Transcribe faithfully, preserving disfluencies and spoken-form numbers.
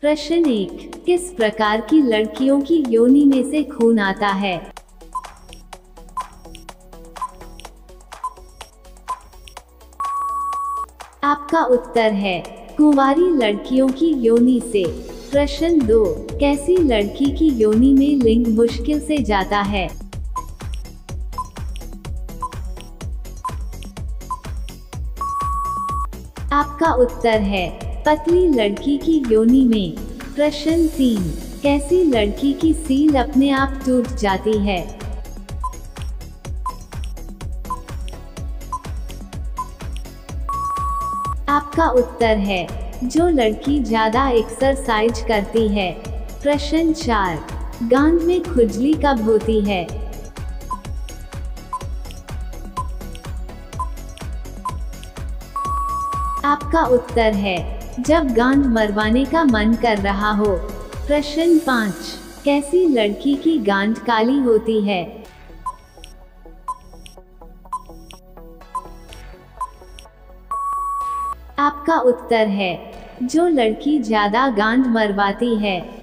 प्रश्न एक, किस प्रकार की लड़कियों की योनि में से खून आता है? आपका उत्तर है कुंवारी लड़कियों की योनि से। प्रश्न दो, कैसी लड़की की योनि में लिंग मुश्किल से जाता है? आपका उत्तर है पतली लड़की की योनि में। प्रश्न तीन, कैसी लड़की की सील अपने आप टूट जाती है? आपका उत्तर है जो लड़की ज्यादा एक्सरसाइज करती है। प्रश्न चार, गांड में खुजली कब होती है? आपका उत्तर है जब गांड मरवाने का मन कर रहा हो। प्रश्न पाँच, कैसी लड़की की गांड काली होती है? आपका उत्तर है जो लड़की ज्यादा गांड मरवाती है।